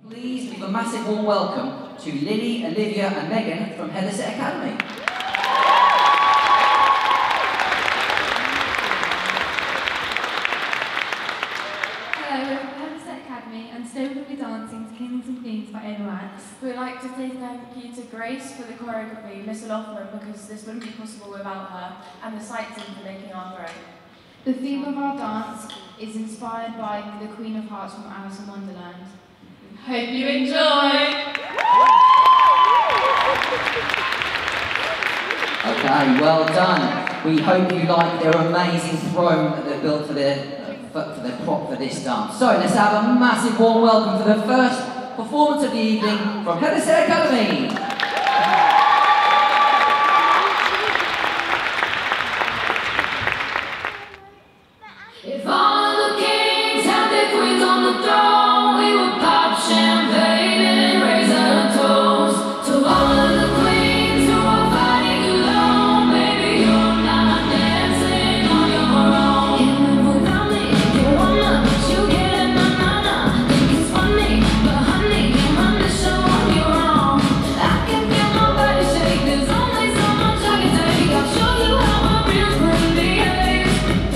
Please give a massive warm welcome to Lily, Olivia and Megan from Hethersett Academy. Hello, we're from Hethersett Academy and today we're going to be dancing to Kings and Queens by Norwich. We'd like to say thank you to Grace for the choreography, Miss O'Loughlin because this wouldn't be possible without her, and the sight team for making our own. The theme of our dance is inspired by the Queen of Hearts from Alice in Wonderland. Hope you enjoy! Okay, well done. We hope you like their amazing throne that they've built for their prop for this dance. So let's have a massive warm welcome for the first performance of the evening from Hethersett Academy. If all of the kings had their queens on the throne, we would pop champagne and raise a toast to all of the queens who are fighting alone. Baby, you're not dancing on your own. Can't live without me. You wanna, but you get it, na. Think it's funny, but honey, you run the show on your own. I can feel my body shake. There's only so much I can take. I'll show you how a real queen behaves.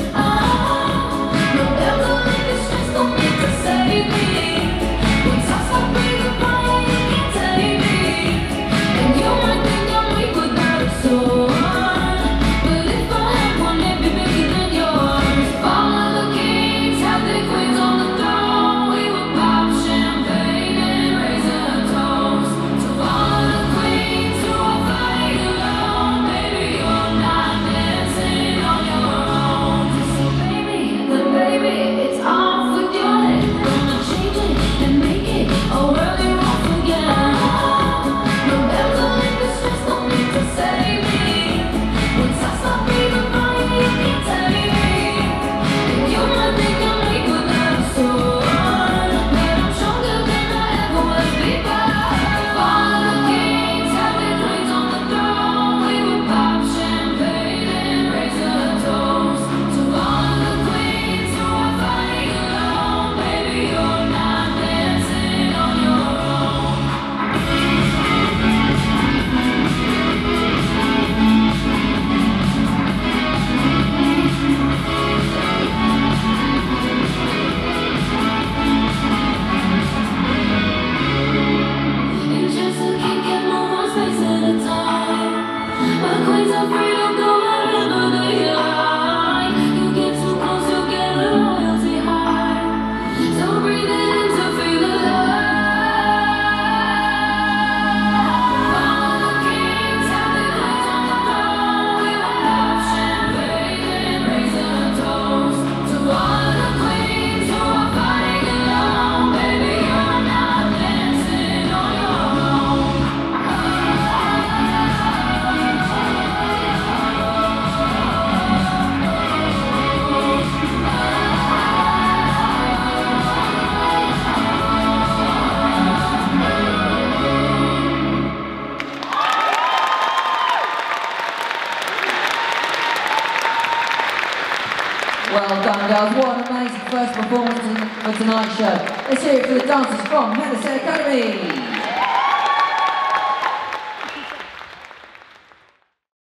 Well done, girls. What an amazing first performance for tonight's show. Let's hear it for the dancers from Hethersett Academy.